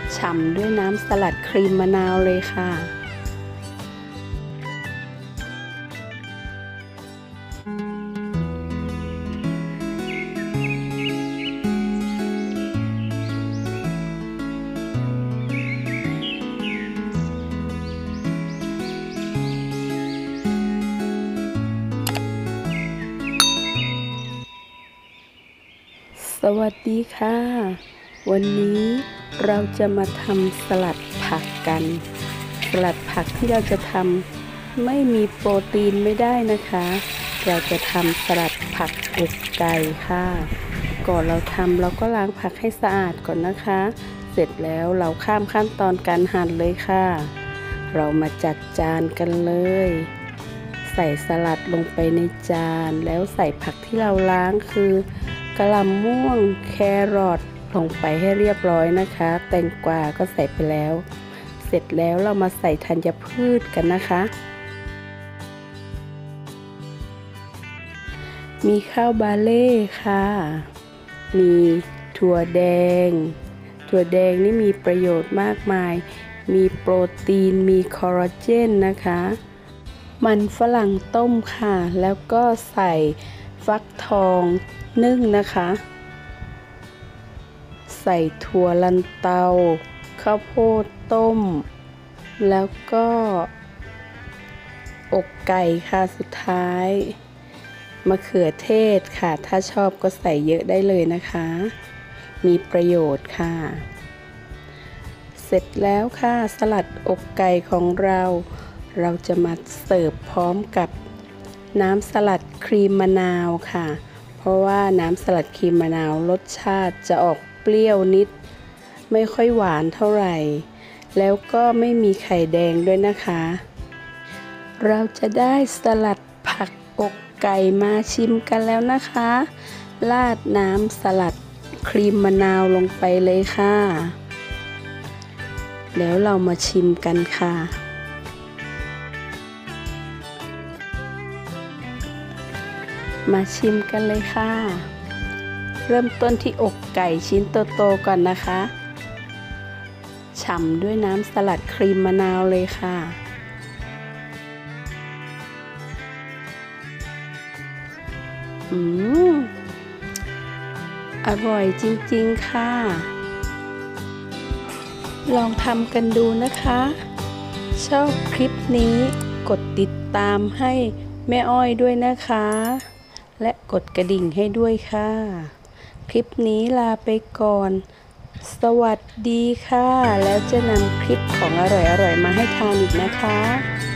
ฉ่ำด้วยน้ำสลัดครีมมะนาวเลยค่ะสวัสดีค่ะวันนี้เราจะมาทำสลัดผักกันสลัดผักที่เราจะทำไม่มีโปรตีนไม่ได้นะคะเราจะทำสลัดผักอกไก่ค่ะก่อนเราทำเราก็ล้างผักให้สะอาดก่อนนะคะเสร็จแล้วเราข้ามขั้นตอนการหั่นเลยค่ะเรามาจัดจานกันเลยใส่สลัดลงไปในจานแล้วใส่ผักที่เราล้างคือกะหล่ำม่วงแครอทลงไปให้เรียบร้อยนะคะแตงกวาก็ใส่ไปแล้วเสร็จแล้วเรามาใส่ธัญพืชกันนะคะมีข้าวบาเล่ค่ะมีถั่วแดงนี่มีประโยชน์มากมายมีโปรตีนมีคอลลาเจนนะคะมันฝรั่งต้มค่ะแล้วก็ใส่ฟักทองนึ่งนะคะใส่ถั่วลันเตาข้าวโพดต้มแล้วก็อกไก่ค่ะสุดท้ายมะเขือเทศค่ะถ้าชอบก็ใส่เยอะได้เลยนะคะมีประโยชน์ค่ะเสร็จแล้วค่ะสลัดอกไก่ของเราจะมาเสิร์ฟพร้อมกับน้ำสลัดครีมมะนาวค่ะเพราะว่าน้ำสลัดครีมมะนาวรสชาติจะออกเปรี้ยวนิดไม่ค่อยหวานเท่าไหร่แล้วก็ไม่มีไข่แดงด้วยนะคะเราจะได้สลัดผักอกไก่มาชิมกันแล้วนะคะราดน้ำสลัดครีมมะนาวลงไปเลยค่ะแล้วเรามาชิมกันค่ะมาชิมกันเลยค่ะเริ่มต้นที่อกไก่ชิ้นโตๆก่อนนะคะฉ่ำด้วยน้ำสลัดครีมมะนาวเลยค่ะอร่อยจริงๆค่ะลองทำกันดูนะคะชอบคลิปนี้กดติดตามให้แม่อ้อยด้วยนะคะและกดกระดิ่งให้ด้วยค่ะคลิปนี้ลาไปก่อนสวัสดีค่ะแล้วจะนำคลิปของอร่อยๆมาให้ทานอีกนะคะ